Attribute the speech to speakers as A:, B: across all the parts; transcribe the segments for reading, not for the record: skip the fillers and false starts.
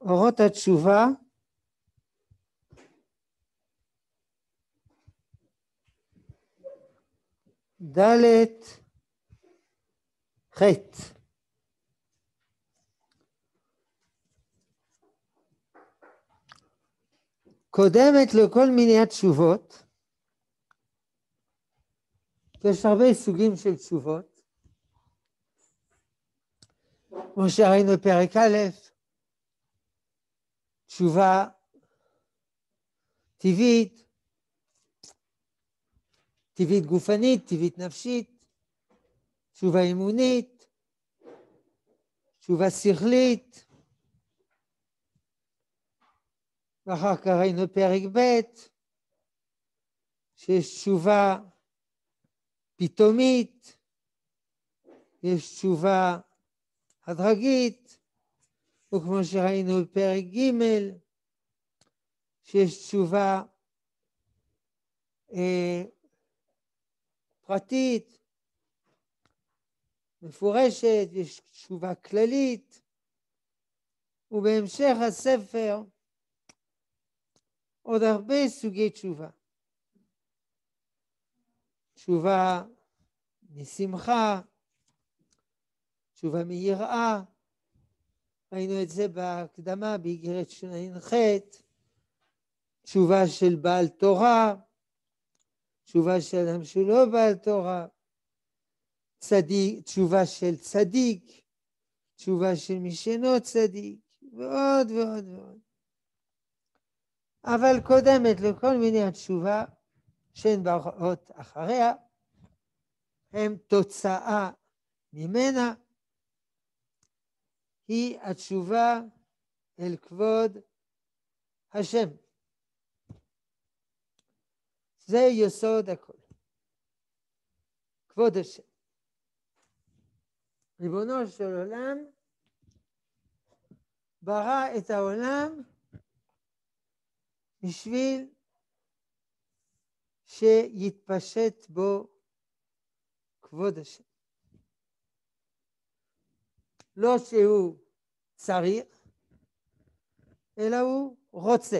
A: אורות התשובה ד' ח'. קודמת לכל מיני התשובות. יש הרבה סוגים של תשובות. כמו שראינו בפרק א', תשובה טבעית, טבעית גופנית, טבעית נפשית, תשובה אימונית, תשובה שכלית. ואחר כך ראינו פרק ב' שיש תשובה פתאומית, יש תשובה הדרגית, וכמו שראינו בפרק ג' שיש תשובה פרטית, מפורשת, יש תשובה כללית, ובהמשך הספר עוד הרבה סוגי תשובה. תשובה משמחה, תשובה מיראה, ראינו את זה בהקדמה באיגרת שע"ח, תשובה של בעל תורה, תשובה של אדם שהוא לא בעל תורה, תשובה של צדיק, תשובה של מי שאינו צדיק, ועוד ועוד ועוד. אבל קודמת לכל מיני התשובה שהן באות אחריה, הם תוצאה ממנה, היא התשובה אל כבוד השם. זה יסוד הכל. כבוד השם. ריבונו של עולם ברא את העולם בשביל שיתפשט בו כבוד השם. לא שהוא צריך, אלא הוא רוצה.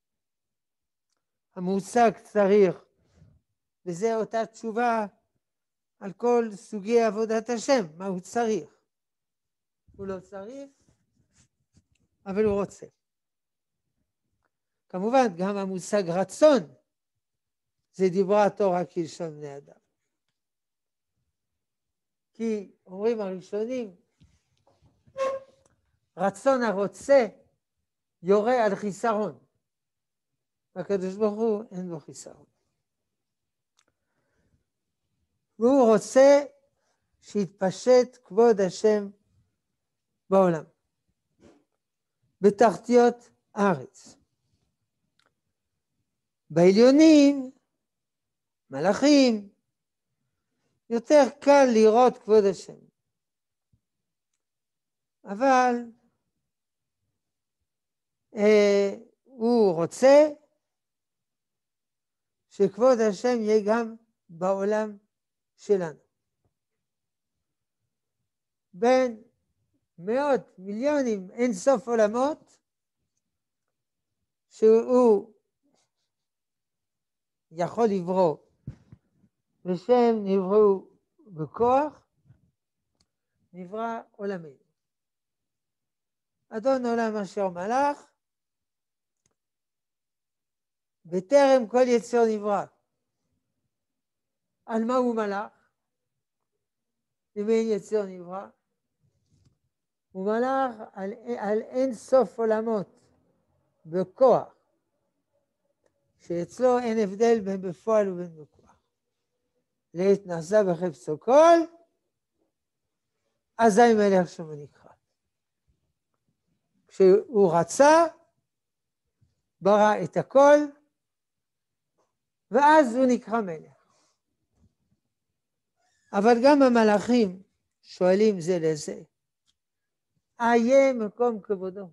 A: המושג צריך, וזה אותה תשובה על כל סוגי עבודת השם, מה הוא צריך. הוא לא צריך, אבל הוא רוצה. כמובן, גם המושג רצון, זה דיברה התורה כלשון בני אדם. כי אומרים הראשונים, רצון הרוצה יורה על חיסרון. והקדוש ברוך הוא אין לו חיסרון. והוא רוצה שיתפשט כבוד השם בעולם. בתחתיות הארץ. בעליונים, מלאכים, יותר קל לראות כבוד השם. אבל הוא רוצה שכבוד השם יהיה גם בעולם שלנו. בין מאות מיליונים, אין סוף עולמות, שהוא יכול לברוא, ושהם נבראו בכוח, נברא עולמנו. אדון עולם אשר מלך, בטרם כל יצר נברא. על מה הוא מלך? אם אין יצר נברא? הוא מלך על אין סוף עולמות, בכוח, שאצלו אין הבדל בין בפועל ובין בכוח. לעת נעשה בחפצו כל, אזי מלך שמו נקרא. כשהוא רצה, ברא את הכל, ואז הוא נקרא מלך. אבל גם המלאכים שואלים זה לזה, איה מקום כבודו?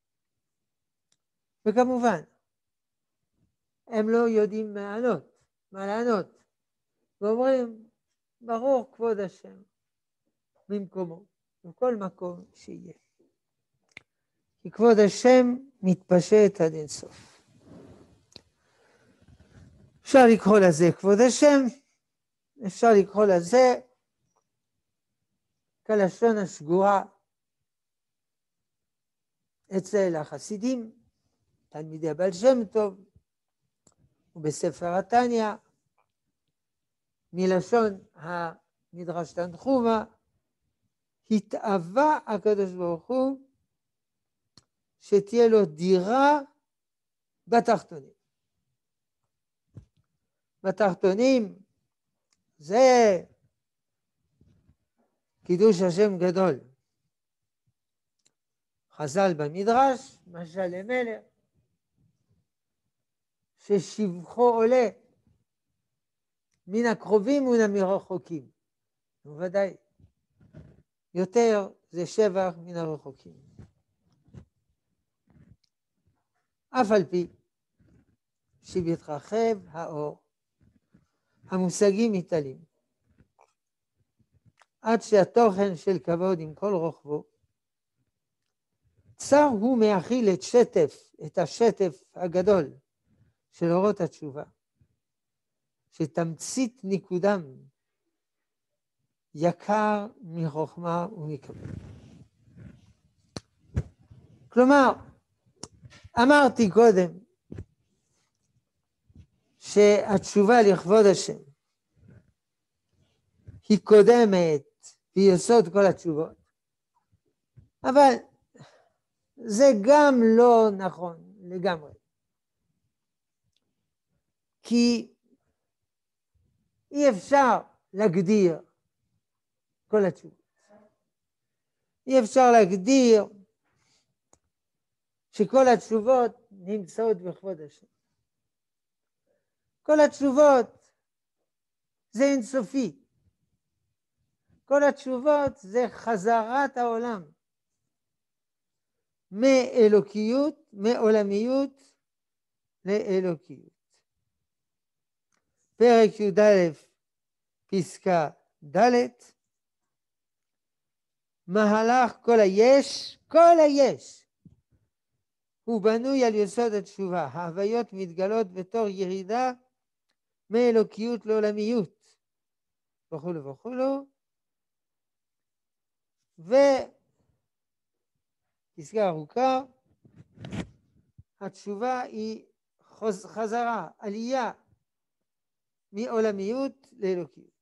A: וכמובן, הם לא יודעים מה לענות. ואומרים, ברור כבוד השם, במקומו, בכל מקום שיהיה. כי כבוד השם מתפשט עד אינסוף. אפשר לקרוא לזה כבוד השם, אפשר לקרוא לזה כלשון השגורה אצל החסידים, תלמידי הבעל שם טוב, ובספר התניא, מלשון המדרש תנחומא, התאווה הקדוש ברוך הוא שתהיה לו דירה בתחתונים. בתחתונים זה קידוש השם גדול. חז"ל במדרש, משל למלך, ששבחו עולה מן הקרובים ומן המרחוקים. בוודאי, יותר זה שבח מן הרחוקים. אף על פי שבהתרחב האור, המושגים מתעלים, עד שהתוכן של כבוד עם כל רוחבו, צר הוא מאכיל את השטף הגדול של אורות התשובה, שתמצית ניקודם יקר מחוכמה ומכבוד. כלומר, אמרתי קודם שהתשובה לכבוד השם היא קודמת והיא יסוד כל התשובות, אבל זה גם לא נכון לגמרי, כי אי אפשר להגדיר כל התשובות. אי אפשר להגדיר שכל התשובות נמצאות בכבוד השם. כל התשובות זה אינסופי. כל התשובות זה חזרת העולם מאלוקיות, מעולמיות לאלוקיות. פרק י"א פסקה ד', מהלך כל היש הוא בנוי על יסוד התשובה. ההוויות מתגלות בתור ירידה מאלוקיות לעולמיות וכו' וכו'. ופסקה ארוכה, התשובה היא חזרה, עלייה מעולמיות לאלוקיות.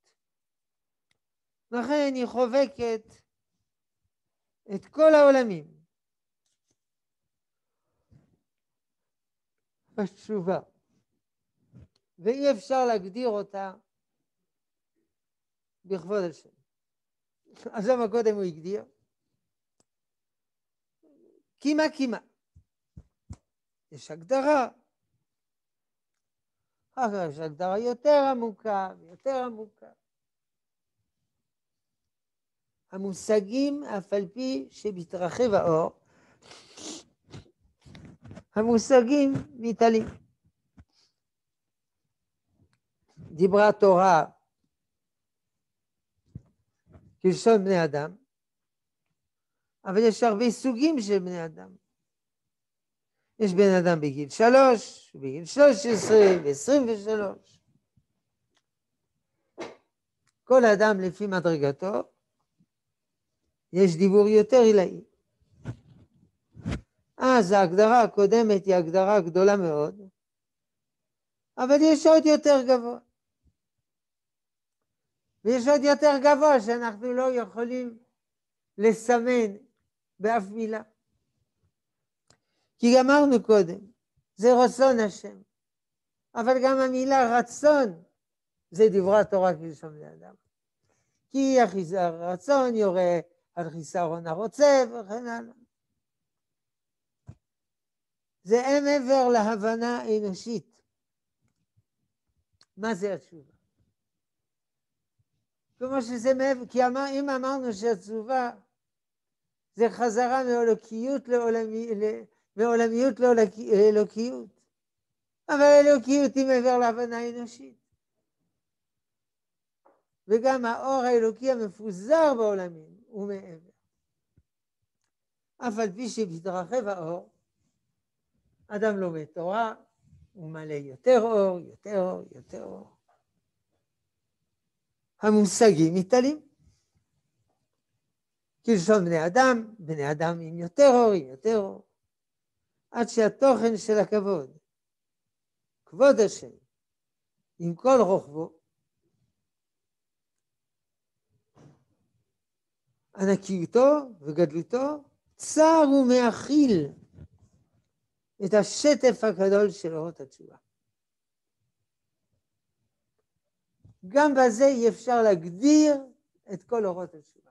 A: לכן היא חובקת את כל העולמים. התשובה, ואי אפשר להגדיר אותה בכבוד השם. אז למה קודם הוא הגדיר? קימה. יש הגדרה. אחר יש הגדרה יותר עמוקה ויותר עמוקה. המושגים, אף על פי שמתרחב האור, המושגים מתעלים. דיברה התורה כלשון בני אדם, אבל יש הרבה סוגים של בני אדם. יש בן אדם בגיל 3, בגיל 13 ו-23. כל אדם לפי מדרגתו, יש דיבור יותר עילאי. אז ההגדרה הקודמת היא הגדרה גדולה מאוד, אבל יש עוד יותר גבוה. ויש עוד יותר גבוה שאנחנו לא יכולים לסמן באף מילה. כי אמרנו קודם, זה רצון השם. אבל גם המילה רצון זה דברי התורה כלשון בני אדם. כי הרצון יורה על חיסרון הרוצה וכן הלאה. זה מעבר להבנה אנושית. מה זה התשובה? כמו שזה מעבר, כי אם אמרנו שהתשובה זה חזרה מעולמיות לאלוקיות, אבל אלוקיות היא מעבר להבנה אנושית. וגם האור האלוקי המפוזר בעולמים הוא מעבר. אף על פי שבדרכיו האור, אדם לומד תורה, הוא מלא יותר אור, יותר אור, יותר אור. המושגים מתעלים. כלשון בני אדם עם יותר אור, עם יותר אור. עד שהתוכן של הכבוד, כבוד השם, עם כל רוחבו, ענקיותו וגדלותו, צר ומאכיל את השטף הגדול של אורות התשובה. גם בזה אי אפשר להגדיר את כל אורות התשובה.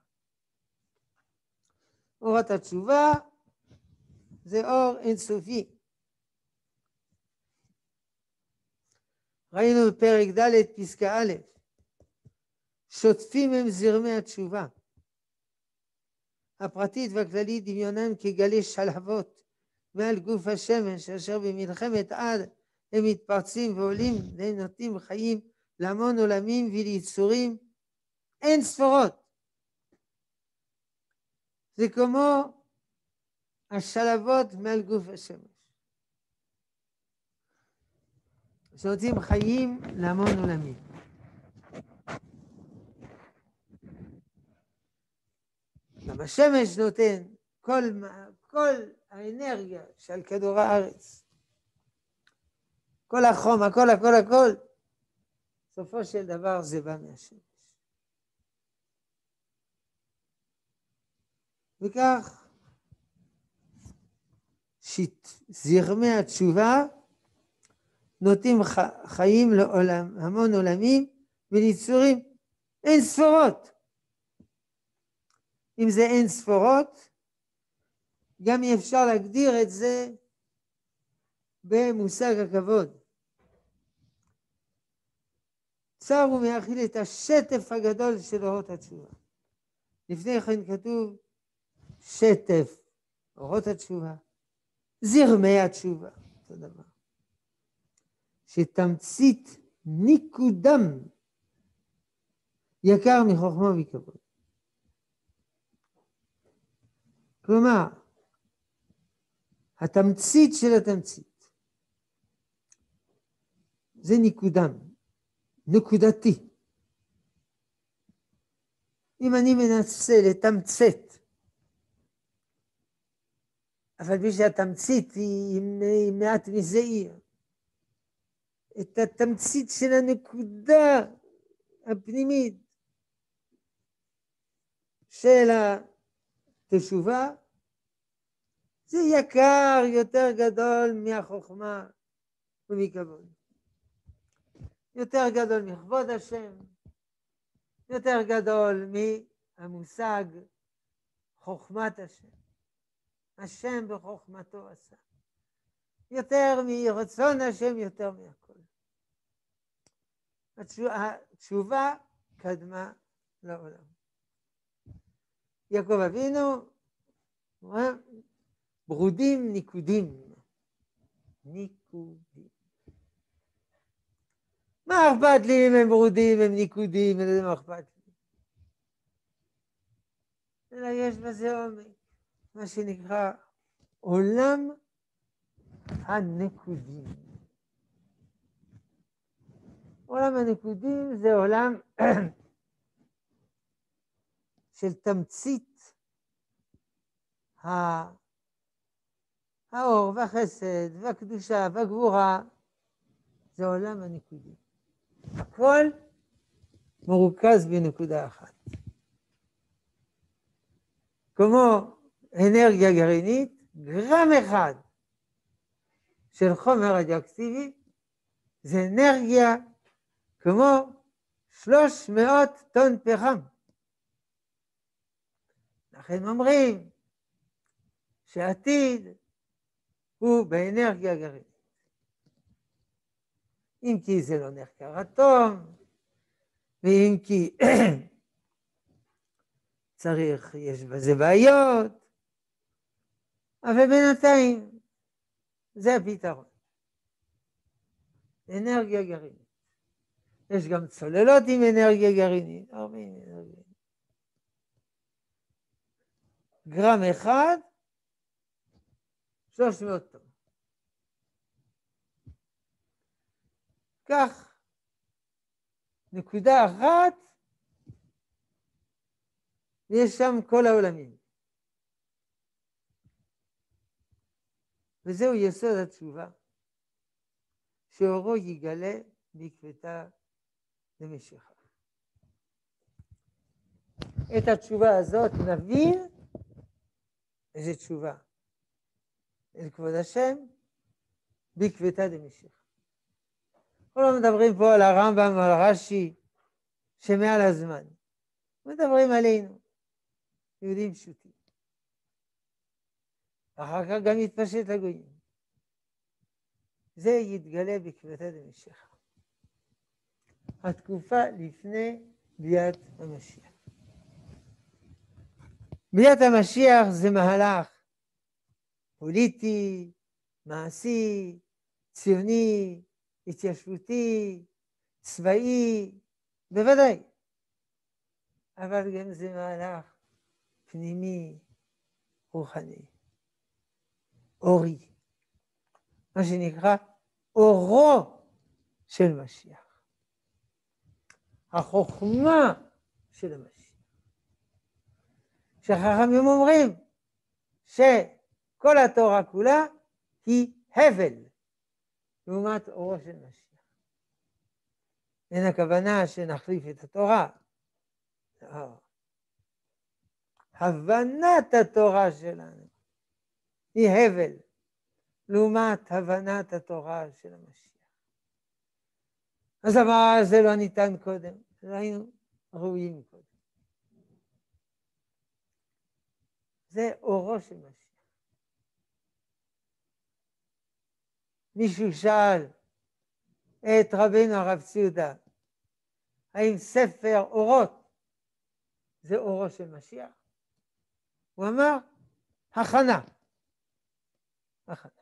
A: אורות התשובה זה אור אינסופי. ראינו בפרק ד' פסקה א', שוטפים הם זרמי התשובה. הפרטית והכללית דמיונם כגלי שלהבות מעל גוף השמש, אשר במלחמת עד הם מתפרצים ועולים, והם נותנים חיים להמון עולמים וליצורים אין ספורות. זה כמו השלהבות מעל גוף השמש, שנותנים חיים להמון עולמים. גם השמש נותן כל האנרגיה של כדור הארץ, כל החום, הכל, סופו של דבר זה בא מהשמש. וכך זרמי התשובה נותנים חיים לעולם, המון עולמים וליצורים אין ספורות. אם זה אין ספורות, גם אי אפשר להגדיר את זה במושג הכבוד. צר ומאכיל את השטף הגדול של אורות התשובה. לפני כן כתוב שטף אורות התשובה, זרמי התשובה, אותו דבר. שתמצית ניקודם יקר מחוכמה וכבוד. כלומר, התמצית של התמצית זה ניקודם, נקודתי. אם אני מנסה לתמצת, אבל בשביל התמצית היא מעט מזעיר, את התמצית של הנקודה הפנימית של התשובה, זה יקר יותר גדול מהחוכמה ומכבוד. יותר גדול מכבוד השם, יותר גדול מהמושג חוכמת השם. השם בחוכמתו עשה. יותר מרצון השם, יותר מהכל. התשובה קדמה לעולם. יעקב אבינו אומר, ברודים ניקודים. ניקודים. מה אכפת לי אם הם ברודים, הם ניקודים, מה אכפת לי? אלא יש בזה עומק, מה שנקרא עולם הנקודים. עולם הנקודים זה עולם של תמצית האור והחסד והקדושה והגבורה, זה עולם הנקודים. הכל מרוכז בנקודה אחת. כמו אנרגיה גרעינית, גרם אחד של חומר רדיואקטיבי, זה אנרגיה כמו 300 טון פחם. לכן אומרים שהעתיד הוא באנרגיה גרעינית. אם כי זה לא נחקר אטום, ואם כי יש בזה בעיות, אבל בינתיים זה הפתרון. אנרגיה גרעינית. יש גם צוללות עם אנרגיה גרעינית, הרבה אנרגיה. גרם אחד 300 טון. כך, נקודה אחת, ויש שם כל העולמים. וזהו יסוד התשובה, שאורו יגלה בעקבתא דמשיחא. את התשובה הזאת נבין איזה תשובה. אל כבוד השם, בעקבתא דמשיחא. כולם מדברים פה על הרמב"ם ועל רש"י שמעל הזמן. מדברים עלינו, יהודים פשוטים. אחר כך גם יתפשט לגויים. זה יתגלה בעקבתא דמשיחא. התקופה לפני ביאת המשיח. ביאת המשיח זה מהלך פוליטי, מעשי, ציוני, התיישבותי, צבאי, בוודאי. אבל גם זה מהלך פנימי, רוחני, אורי. מה שנקרא אורו של משיח. החוכמה של המשיח. שחכמים אומרים שכל התורה כולה היא הבל לעומת אורו של משיח. אין הכוונה שנחליף את התורה. לא. הבנת התורה שלנו היא הבל לעומת הבנת התורה של המשיח. אז אמר, זה לא ניתן קודם, לא היינו ראויים קודם. זה אורו של משיח. מישהו שאל את רבינו הרב ציודה, האם ספר אורות זה אורו של משיח? הוא אמר, הכנה. הכנה.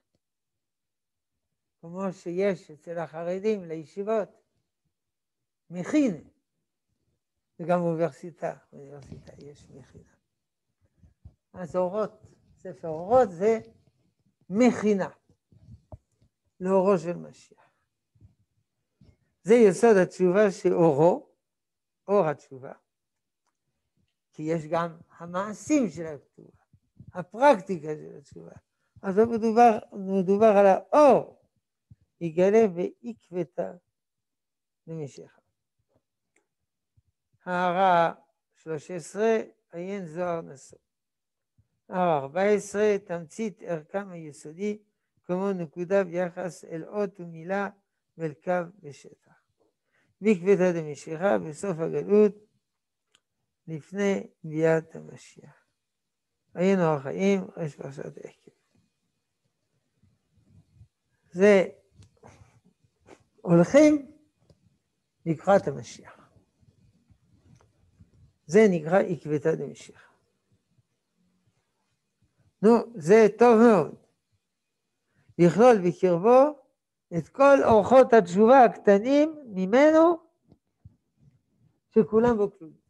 A: כמו שיש אצל החרדים לישיבות, מכינה. וגם באוניברסיטה יש מכינה. אז אורות, ספר אורות זה מכינה. לאורו של משיח. זה יסוד התשובה שאורו, אור התשובה. כי יש גם המעשים של התשובה, הפרקטיקה של התשובה. אז לא מדובר על האור, יגלה בעקבתא דמשיחא. הערה 13, עיין זוהר נשוא. הערה 14, תמצית ערכם היסודי, כמו נקודה ביחס אל אות ומילה ואל קו ושטח. בעקבתא דמשיחא בסוף הגלות לפני ביאת המשיח. עיין אור החיים, ראש פרשת עקב. זה הולכים לקראת המשיח. זה נקרא עקבתא דמשיחא. נו, זה טוב מאוד. לכלול בקרבו את כל אורחות התשובה הקטנים ממנו, שכולם בו כלולים.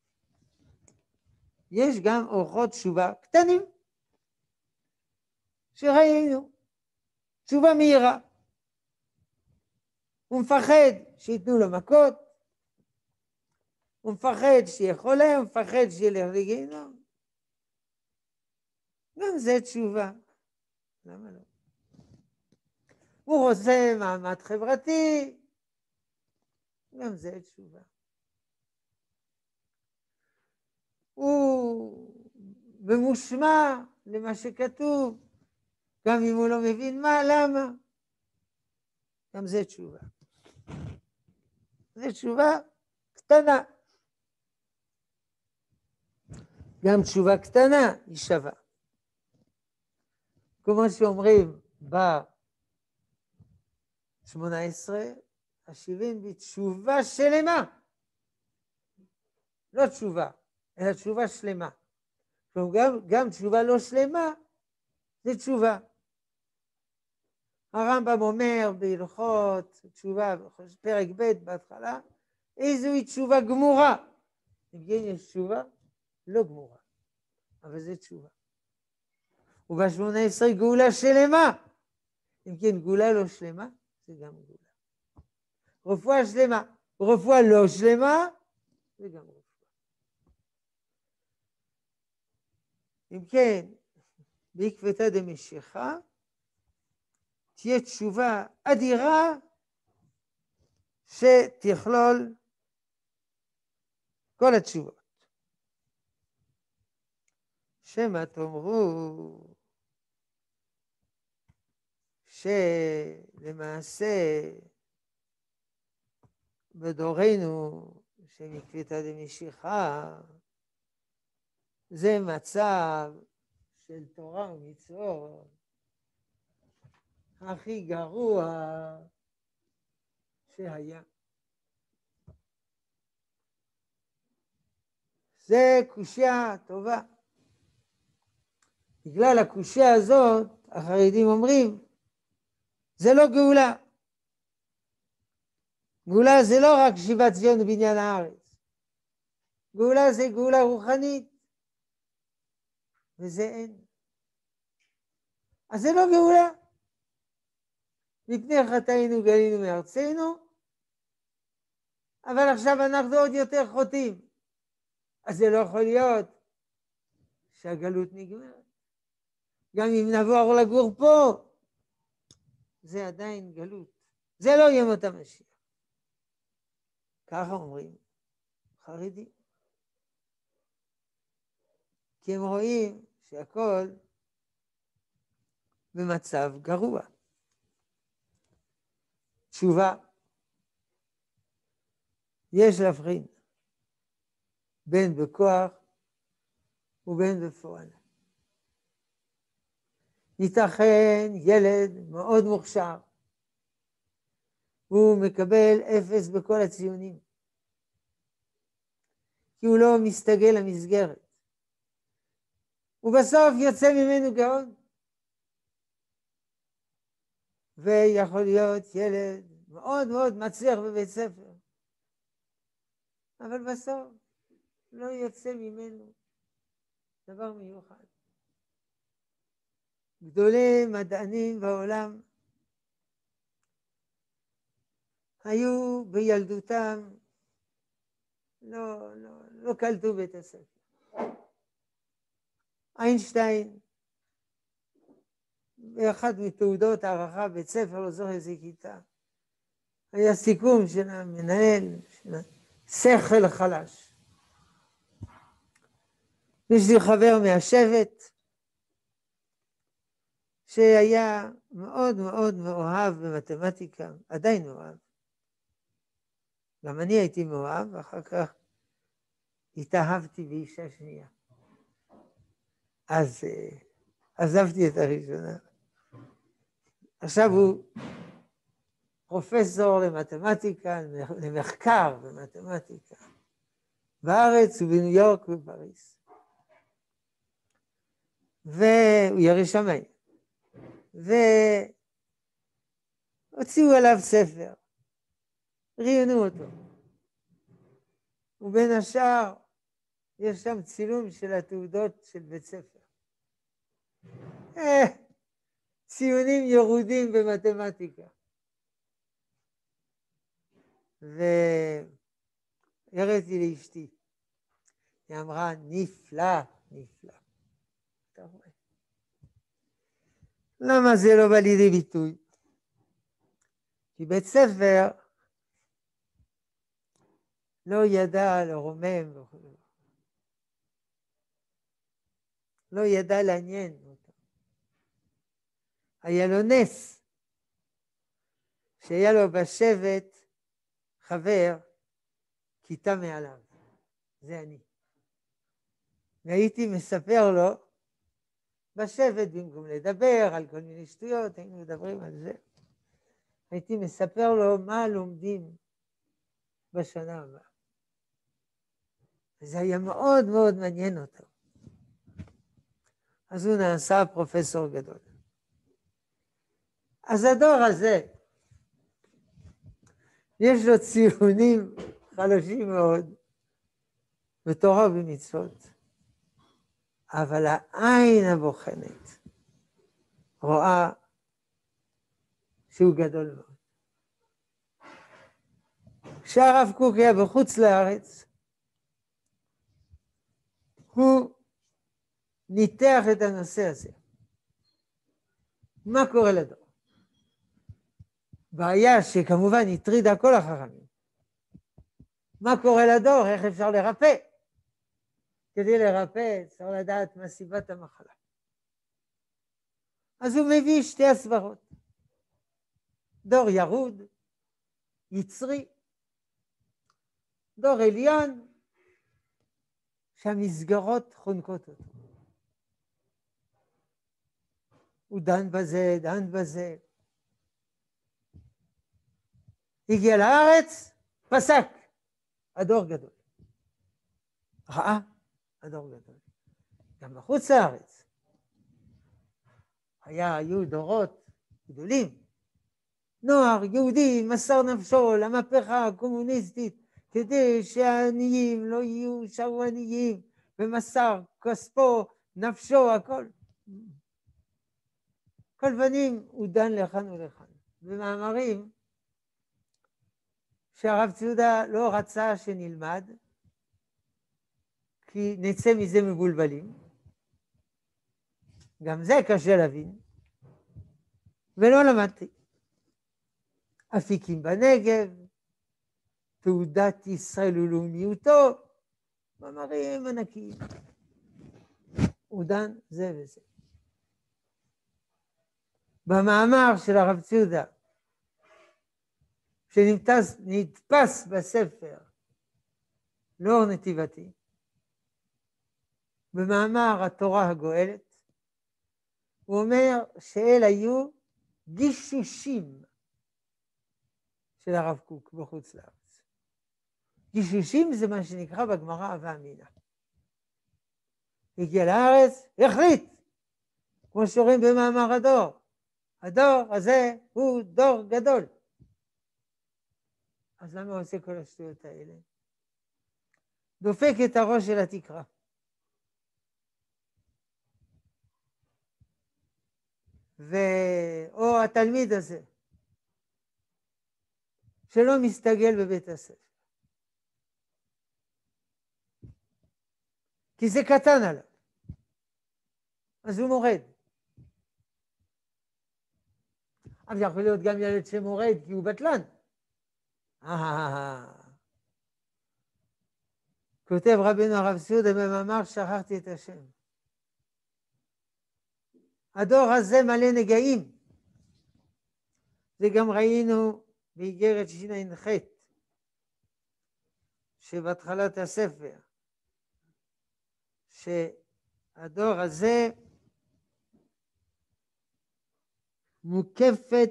A: יש גם אורחות תשובה קטנים, שראינו, תשובה מהירה. הוא מפחד שיתנו לו מכות, הוא מפחד שיהיה חולה, הוא מפחד שילך לגיהינום. גם זה תשובה. למה לא? הוא רוצה מעמד חברתי, גם זה תשובה. הוא ממושמע למה שכתוב, גם אם הוא לא מבין מה, למה. גם זה תשובה. זה תשובה קטנה. גם תשובה קטנה היא שווה. כמו שאומרים ב-18, השיבים בתשובה שלמה. לא תשובה, אלא תשובה שלמה. גם תשובה לא שלמה, זה תשובה. הרמב"ם אומר בהלכות תשובה, פרק ב' בהתחלה, איזוהי תשובה גמורה. אם כן יש תשובה לא גמורה, אבל זה תשובה. וב-18 גאולה שלמה. אם כן, גאולה לא שלמה, זה גם גאולה. רפואה שלמה, רפואה לא שלמה, זה גם רפואה. אם כן, בעקבתא דמשיחא, תהיה תשובה אדירה שתכלול כל התשובות. שמא תאמרו שלמעשה בדורנו שמקוויתא דמשיחא זה מצב של תורה ומצוות הכי גרוע שהיה. זה קושיה טובה. בגלל הקושיה הזאת החרדים אומרים זה לא גאולה. גאולה זה לא רק שיבת ציון ובניין הארץ. גאולה זה גאולה רוחנית. וזה אין. אז זה לא גאולה. מפני חטאינו גלינו מארצנו, אבל עכשיו אנחנו עוד יותר חוטאים. אז זה לא יכול להיות שהגלות נגמרת. גם אם נעבור לגור פה, זה עדיין גלות. זה לא ימות המשיח. ככה אומרים חרדים. כי הם רואים שהכל במצב גרוע. תשובה, יש להבחין בין בכוח ובין בפועל. ייתכן ילד מאוד מוכשר, הוא מקבל 0 בכל הציונים, כי הוא לא מסתגל למסגרת, ובסוף יוצא ממנו גאון. ויכול להיות ילד מאוד מאוד מצליח בבית ספר, אבל בסוף לא יוצא ממנו דבר מיוחד. גדולי מדענים בעולם היו בילדותם, לא קלטו בית הספר. איינשטיין, באחת מתעודות הערכה בית ספר, לא זוכר איזה כיתה, היה סיכום של המנהל, של שכל חלש. יש לי חבר מהשבט, שהיה מאוד מאוד מאוהב במתמטיקה, עדיין מאוהב. גם אני הייתי מאוהב, ואחר כך התאהבתי באישה שנייה. אז עזבתי את הראשונה. עכשיו הוא פרופסור למתמטיקה, למחקר במתמטיקה, בארץ ובניו יורק ובפריז. והוא ירא שמיים. והוציאו עליו ספר, ראיינו אותו. ובין השאר יש שם צילום של התעודות של בית ספר. ציונים ירודים במתמטיקה. והראיתי לאשתי. היא אמרה, נפלא, נפלא. אתה רואה. למה זה לא בא לידי ביטוי? כי בית ספר לא ידע לרומם וכו'. לא ידע לעניין אותו. היה לו נס שהיה לו בשבט חבר כיתה מעליו. זה אני. והייתי מספר לו בשבט, במקום לדבר על כל מיני שטויות, היינו מדברים על זה. הייתי מספר לו מה לומדים בשנה הבאה. וזה היה מאוד מאוד מעניין אותו. אז הוא נעשה פרופסור גדול. אז הדור הזה, יש לו ציונים חלשים מאוד, בתורה ובמצוות. אבל העין הבוחנת, רואה שהוא גדול מאוד. כשהרב קוק היה בחוץ לארץ, הוא ניתח את הנושא הזה. מה קורה לדור? בעיה שכמובן הטרידה כל החכמים. מה קורה לדור? איך אפשר לרפא? כדי לרפא צריך לדעת מה סיבת המחלה. אז הוא מביא שתי הסברות. דור ירוד, יצרי, דור עליון, שהמסגרות חונקות אותו. הוא דן בזה, דן בזה. הגיע לארץ, פסק. הדור גדול. ראה, הדור גדול. גם בחוץ לארץ. היו דורות גדולים. נוער יהודי מסר נפשו למהפכה הקומוניסטית, כדי שהעניים לא יהיו שרלניים, ומסר כספו, נפשו, הכל. כל פנים הוא דן לכאן ולכאן. במאמרים שהרב ציודה לא רצה שנלמד, כי נצא מזה מבולבלים. גם זה קשה להבין. ולא למדתי. אפיקים בנגב, תעודת ישראל ולאומיותו, מאמרים ענקיים. הוא דן זה וזה. במאמר של הרב ציודה, שנדפס בספר לאור נתיבתי, במאמר התורה הגואלת, הוא אומר שאלה היו גישושים של הרב קוק בחוץ לארץ. גישושים זה מה שנקרא בגמרא הווה אמינא. הגיע לארץ, החליט, כמו שרואים במאמר הדור, הדור הזה הוא דור גדול. אז למה הוא עושה כל השטויות האלה? דופק את הראש של התקרה. או התלמיד הזה, שלא מסתגל בבית הספר. כי זה קטן עליו. אז הוא מורד. אבל יכול להיות גם ילד שמורד כי הוא בטלן. כותב רבינו הרב ציודה במאמר שכחתי את השם. הדור הזה מלא נגעים. זה גם ראינו באיגרת ש"ח, שבהתחלת הספר, שהדור הזה מוקפת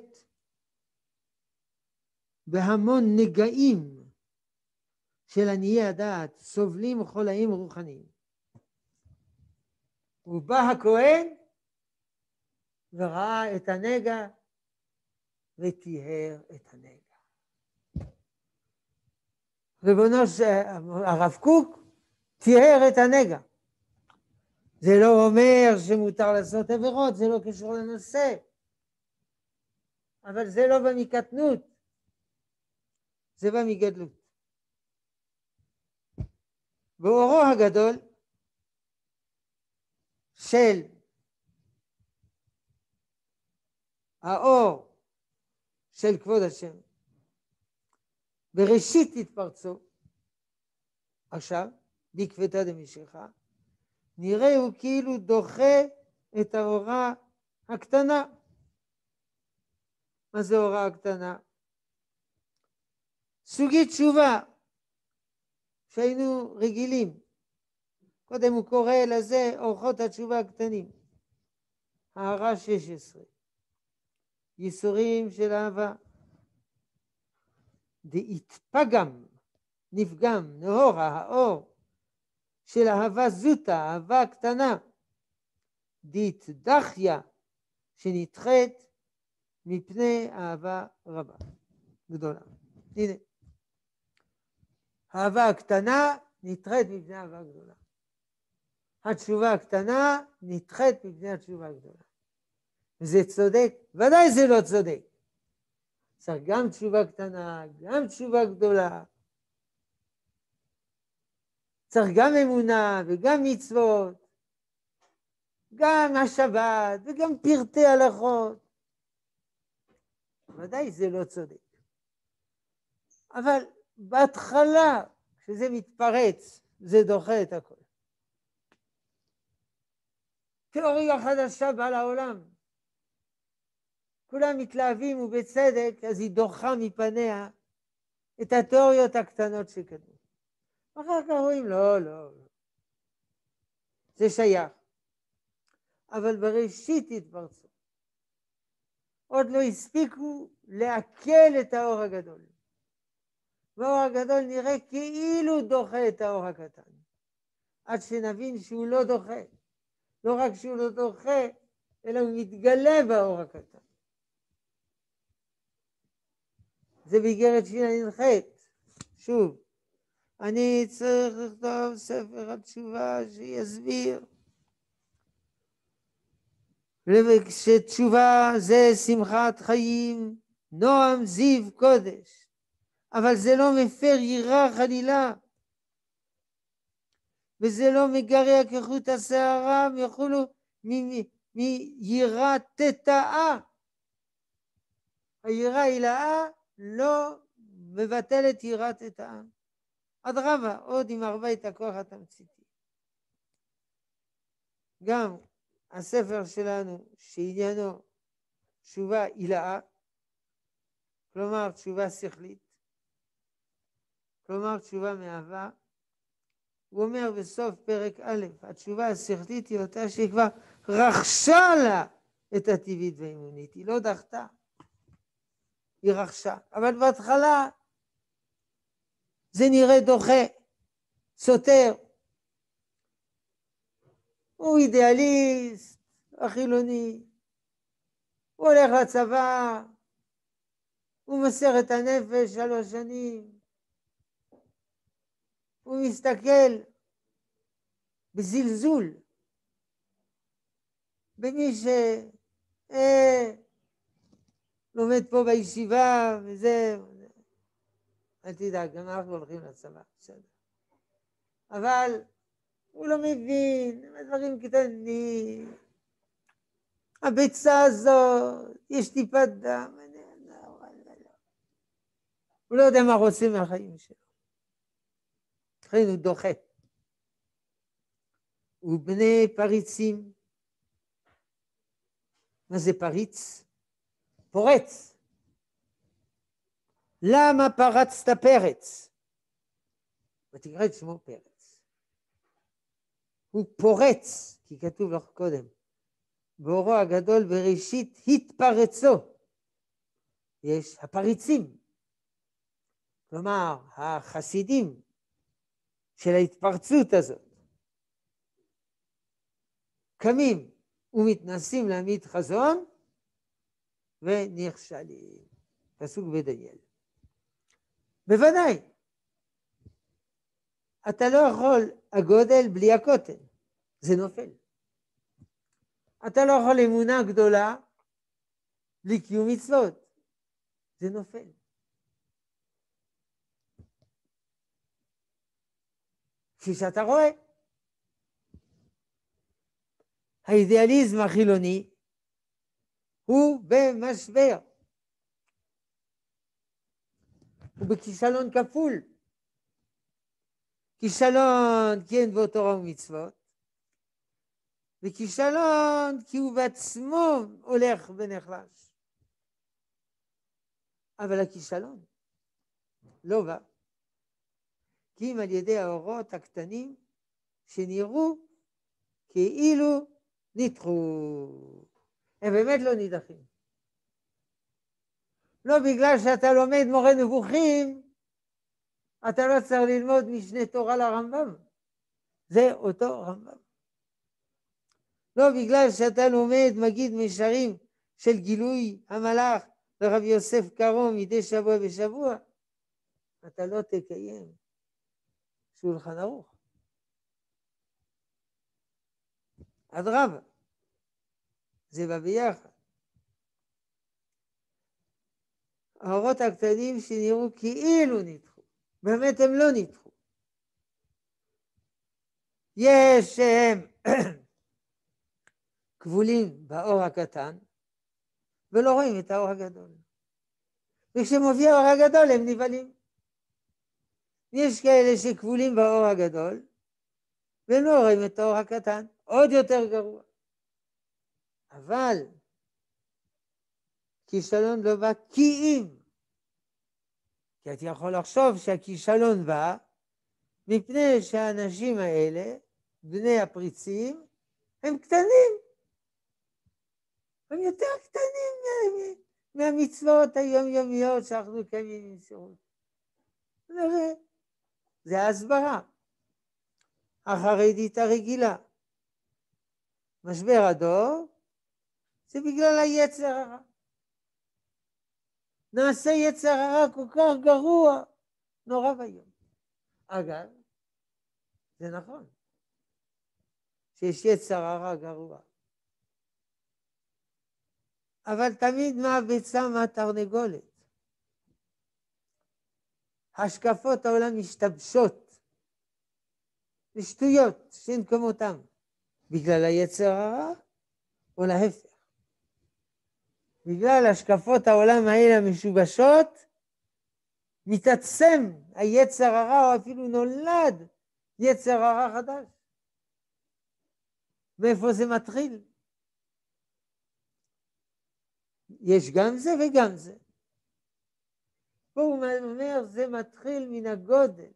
A: בהמון נגעים של עניי הדעת, סובלים חולאים רוחניים. ובא הכהן וראה את הנגע וטיהר את הנגע. ריבונו הרב קוק טיהר את הנגע. זה לא אומר שמותר לעשות עבירות, זה לא קשור לנושא. אבל זה לא בא מקטנות, זה בא מגדלות. באורו הגדול של האור של כבוד השם, בראשית התפרצו, עכשיו, בעקבתא דמשיחא, נראה הוא כאילו דוחה את האורה הקטנה. מה זה אורה הקטנה? סוגי תשובה שהיינו רגילים. קודם הוא קורא לזה אורחות התשובה הקטנים. הערה 16. ייסורים של אהבה. דהתפגם, נפגם, נהורה, האור של אהבה זוטה, אהבה קטנה. דהתדחיה, שנדחית מפני אהבה רבה, גדולה. הנה. האהבה הקטנה נדחית מפני אהבה גדולה. התשובה הקטנה נדחית מפני התשובה הגדולה. וזה צודק? ודאי זה לא צודק. צריך גם תשובה קטנה, גם תשובה גדולה. צריך גם אמונה וגם מצוות, גם השבת וגם פרטי הלכות. ודאי זה לא צודק. אבל בהתחלה, כשזה מתפרץ, זה דוחה את הכל. תיאוריה חדשה באה לעולם. כולם מתלהבים ובצדק, אז היא דוחה מפניה את התיאוריות הקטנות שקדמו. אחר כך רואים, לא. זה שייך. אבל בראשית התפרצו. עוד לא הספיקו לעכל את האור הגדול. והאור הגדול נראה כאילו דוחה את האור הקטן. עד שנבין שהוא לא דוחה. לא רק שהוא לא דוחה, אלא הוא מתגלה באור הקטן. זה באיגרת שנ"ח. שוב, אני צריך לכתוב ספר התשובה שיסביר. שתשובה זה שמחת חיים, נועם זיו קודש. אבל זה לא מפר יראה חלילה. וזה לא מגרע כחוט השערה, יכולו מיראה תתאה. היראה הילאה לא מבטלת יראת תתאה. אדרבה, עוד עם הרבה את הכוח התמציתי. גם הספר שלנו שעניינו תשובה הילאה, כלומר תשובה שכלית, כלומר תשובה מאהבה, הוא אומר בסוף פרק א', התשובה השכלית היא אותה שהיא כבר רכשה לה את הטבעית והאמונית, היא לא דחתה, היא רכשה. אבל בהתחלה זה נראה דוחה, סותר. הוא אידיאליסט, החילוני, הוא הולך לצבא, הוא מסר את הנפש 3 שנים, הוא מסתכל בזלזול במי לומד פה בישיבה וזה. אל תדאג, גם אנחנו הולכים לצבא, בסדר. אבל הוא לא מבין, דברים קטנים. הביצה הזאת, יש טיפת דם. הוא לא יודע מה רוצים מהחיים שלו. לכן הוא דוחה. ובני פריצים. מה זה פריץ? פורץ. למה פרצת פרץ? ותקרא את שמו פרץ. הוא פורץ, כי כתוב לך קודם, באורו הגדול בראשית התפרצו. יש הפריצים, כלומר החסידים של ההתפרצות הזאת, קמים ומתנסים להעמיד חזון ונכשלים. פסוק בדניאל. בוודאי, אתה לא יכול הגודל בלי הקוטן, זה נופל. אתה לא יכול אמונה גדולה בלי קיום מצוות, זה נופל. כפי שאתה רואה, האידיאליזם החילוני הוא במשבר, הוא בכישלון כפול. כישלון כי אין בו תורה ומצוות, וכישלון כי הוא בעצמו הולך ונחלש. אבל הכישלון לא בא, כי אם על ידי האורות הקטנים שנראו כאילו נדחו. הם באמת לא נידחים. לא בגלל שאתה לומד מורה נבוכים, אתה לא צריך ללמוד משנה תורה לרמב"ם. זה אותו רמב"ם. לא בגלל שאתה לומד מגיד מישרים של גילוי המלאך לרב יוסף קארו מדי שבוע בשבוע, אתה לא תקיים שולחן ערוך. אדרבה, זה בא ביחד. האורות הקטנים שנראו כאילו נדחו, באמת הם לא נדחו. יש שהם כבולים באור הקטן, ולא רואים את האור הגדול. וכשמופיע האור הגדול הם נבהלים. יש כאלה שכבולים באור הגדול, והם לא רואים את האור הקטן, עוד יותר גרוע. אבל כישלון לא בא כי אם. כי אתה יכול לחשוב שהכישלון בא מפני שהאנשים האלה, בני הפריצים, הם קטנים. הם יותר קטנים מהמצוות היומיומיות שאנחנו קיימים במסירות. נראה, זה ההסברה. החרדית הרגילה. משבר הדור זה בגלל היצר הרע. נעשה יצר הרע כל כך גרוע, נורא ויום. אגב, זה נכון, שיש יצר הרע גרוע. אבל תמיד מה הביצה מהתרנגולת. השקפות העולם משתבשות, לשטויות שאין כמותם, בגלל היצר הרע או להפך. בגלל השקפות העולם האלה המשובשות, מתעצם היצר הרע, או אפילו נולד יצר הרע חדש. מאיפה זה מתחיל? יש גם זה וגם זה. פה הוא אומר, זה מתחיל מן הגודל.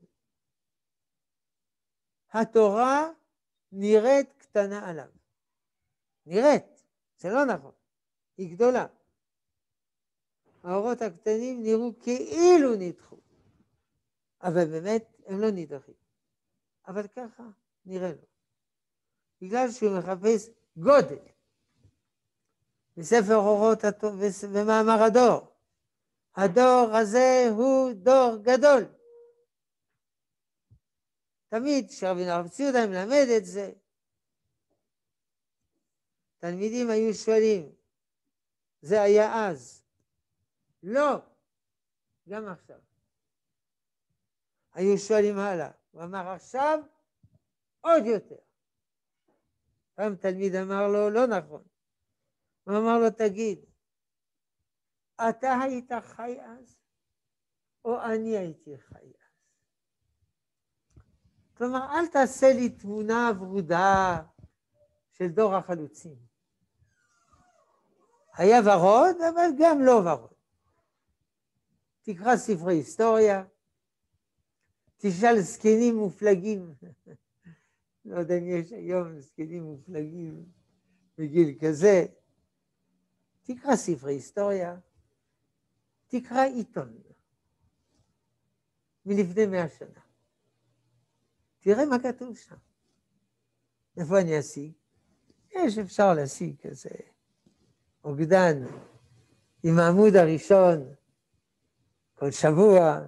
A: התורה נראית קטנה עליו. נראית, זה לא נכון, היא גדולה. האורות הקטנים נראו כאילו נדחו, אבל באמת הם לא נדחים. אבל ככה נראה לו. בגלל שהוא מחפש גודל. בספר אורות ומאמר הדור. הדור הזה הוא דור גדול. תמיד כשרבינו הרב ציודה מלמד את זה, תלמידים היו שואלים, זה היה אז. לא, גם עכשיו. היו שואלים הלאה. הוא אמר עכשיו עוד יותר. פעם תלמיד אמר לו, לא נכון. הוא אמר לו, תגיד, אתה היית חי אז, או אני הייתי חי אז? כלומר, אל תעשה לי תמונה ורודה של דור החלוצים. היה ורוד, אבל גם לא ורוד. תקרא ספרי היסטוריה, תשאל זקנים מופלגים, לא יודע אם יש היום זקנים מופלגים בגיל כזה, תקרא ספרי היסטוריה, תקרא עיתון מלפני 100 שנה. תראה מה כתוב שם. איפה אני אשיג? אפשר להשיג כזה אוגדן עם העמוד הראשון כל שבוע.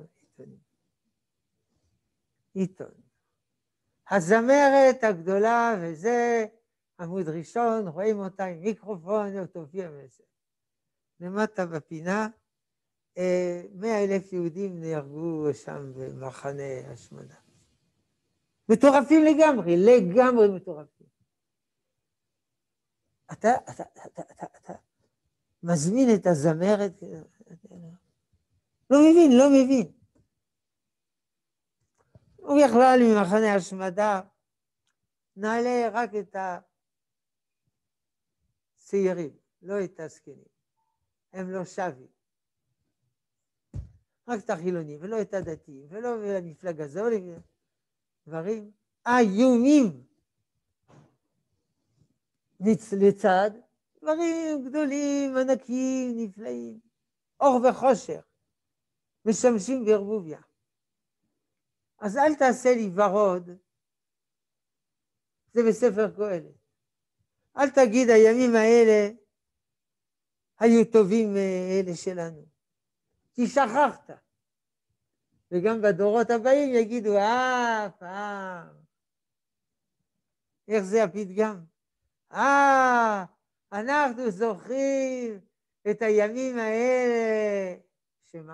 A: עיתון. הזמרת הגדולה, וזה עמוד ראשון, רואים אותה עם מיקרופון, תופיע מזה. למטה בפינה, 100,000 יהודים נהרגו שם במחנה השמדה. מטורפים לגמרי, לגמרי מטורפים. אתה מזמין את הזמרת, לא מבין. הוא בכלל ממחנה השמדה, נעלה רק את הצעירים, לא את הזקנים. הם לא שווים. רק את החילונים, ולא את הדתיים, ולא את המפלגה הזו, דברים איומים. לצד דברים גדולים, ענקיים, נפלאים. אור וחושך, משמשים בערבוביה. אז אל תעשה לי ורוד, זה בספר קהלת. אל תגיד הימים האלה היו טובים מאלה שלנו. כי שכחת. וגם בדורות הבאים יגידו, פעם. איך זה הפתגם? אנחנו זוכרים את הימים האלה שמה?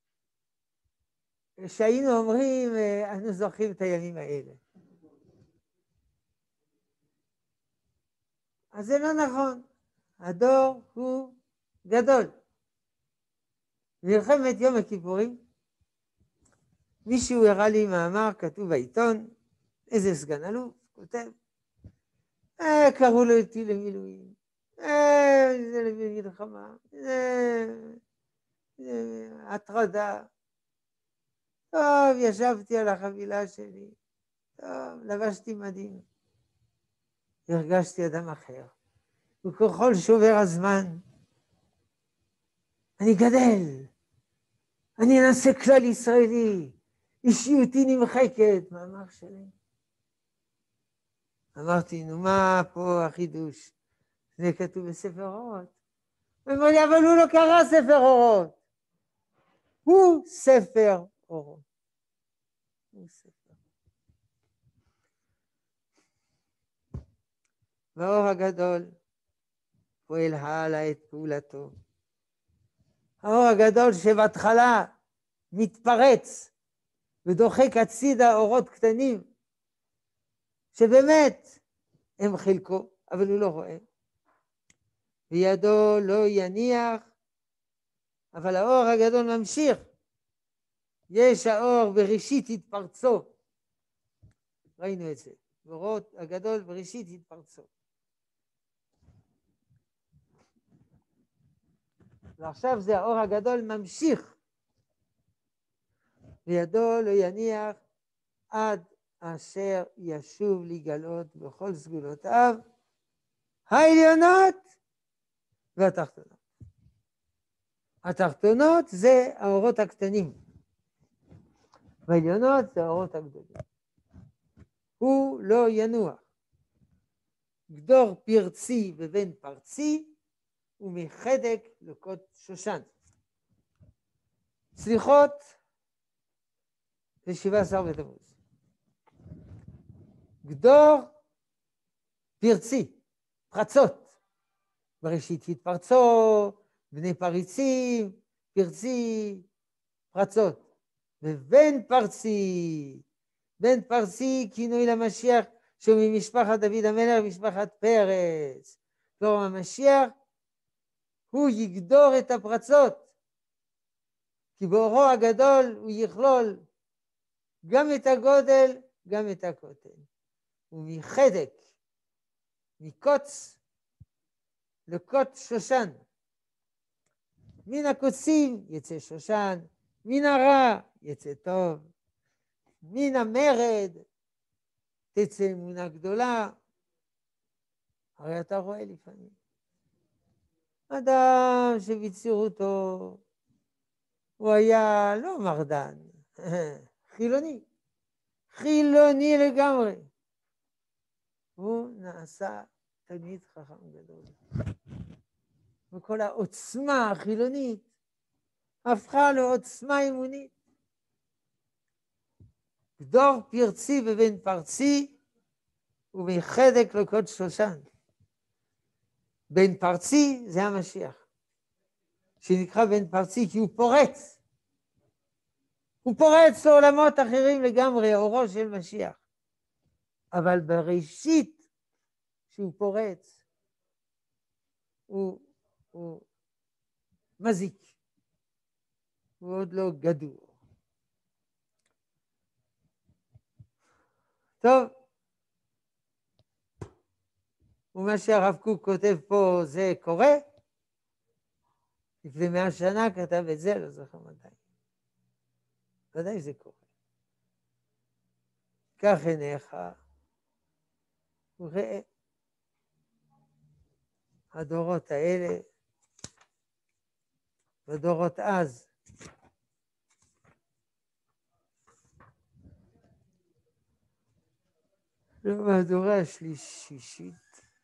A: שהיינו אומרים, אנו זוכרים את הימים האלה. אז זה לא נכון. הדור הוא גדול. מלחמת יום הכיפורים, מישהו הראה לי מאמר, כתוב בעיתון, איזה סגן אלוף, כותב, קראו לו איתי למילואים, זה למלחמה, זה הטרדה. טוב, ישבתי על החבילה שלי, טוב, לבשתי מדים, הרגשתי אדם אחר, וככל שעובר הזמן, אני גדל, אני אנסה כלל ישראלי, אישיותי נמחקת, מאמר שלם. אמרתי, נו מה פה החידוש? זה כתוב בספר אורות. הוא אומר לי, אבל הוא לא קרא ספר אורות. הוא ספר אורות. הוא ספר. והאור הגדול פועל הלאה את פעולתו. האור הגדול שבהתחלה מתפרץ ודוחק הצידה אורות קטנים, שבאמת הם חלקו, אבל הוא לא רואה. וידו לא יניח, אבל האור הגדול ממשיך. יש האור בראשית התפרצו. ראינו את זה. האורות הגדול בראשית התפרצו. ועכשיו זה האור הגדול ממשיך. וידו לא יניח עד אשר ישוב לגלות בכל סגולותיו העליונות והתחתונות. התחתונות זה האורות הקטנים, והעליונות זה האורות הגדולים. הוא לא ינוח. גדור פרצי ובן פרצי ומחדק לוקות שושן. סליחות זה 17 בתמוז. גדור פרצי, פרצות. בראשית התפרצו, בני פריצים, פרצי, פרצות. ובן פרצי, בן פרצי כינוי למשיח שהוא ממשפחת דוד המלך, משפחת פרץ. כלומר המשיח הוא יגדור את הפרצות, כי באורו הגדול הוא יכלול גם את הגודל, גם את הכותל. ומחדק, מקוץ לקוט שושן. מן הקוצים יצא שושן, מן הרע יצא טוב, מן המרד תצא אמונה גדולה. הרי אתה רואה לפעמים אדם שבצירותו הוא היה לא מרדן, חילוני, חילוני לגמרי. הוא נעשה תלמיד חכם גדול. וכל העוצמה החילונית הפכה לעוצמה אמונית. גדור פרצי ובן פרצי ומחדק לוקות שושן. בן פרצי זה המשיח, שנקרא בן פרצי כי הוא פורץ. הוא פורץ לעולמות אחרים לגמרי, אורו של משיח. אבל בראשית שהוא פורץ, הוא מזיק. הוא עוד לא גדור. טוב. ומה שהרב קוק כותב פה זה קורה. לפני 100 שנה כתב את זה, לא זוכר מתי. ודאי זה קורה. קח עיניך וראה. הדורות האלה, ודורות אז, במהדורה השלישית,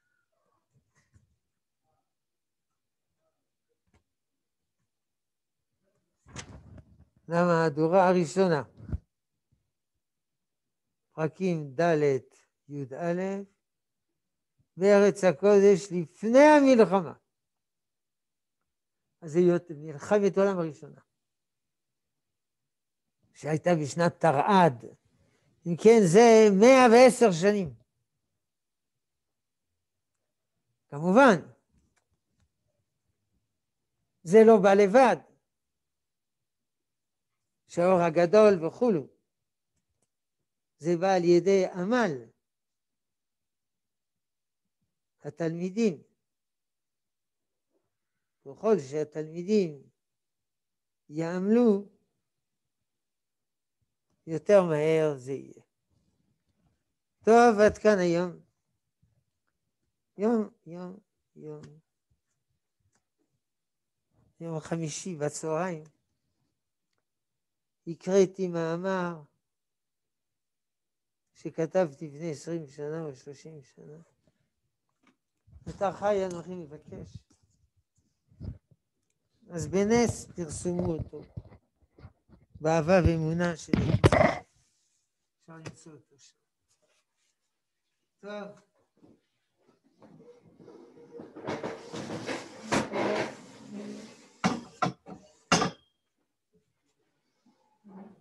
A: למהדורה הראשונה, פרקים ד' י"א, בארץ הקודש לפני המלחמה. אז זה מלחמת העולם הראשונה. שהייתה בשנת תרעד. אם כן, זה 110 שנים. כמובן, זה לא בא לבד, שהאור הגדול וכולו. זה בא על ידי עמל התלמידים. ככל שהתלמידים יעמלו, יותר מהר זה יהיה. טוב, עד כאן היום. יום חמישי בצהריים הקראתי מאמר שכתבתי לפני 20 שנה או 30 שנה. אתה חי, אנוכי מבקש. אז בנס פרסמו אותו, באהבה ואמונה שלי. אפשר למצוא אותו שם. טוב.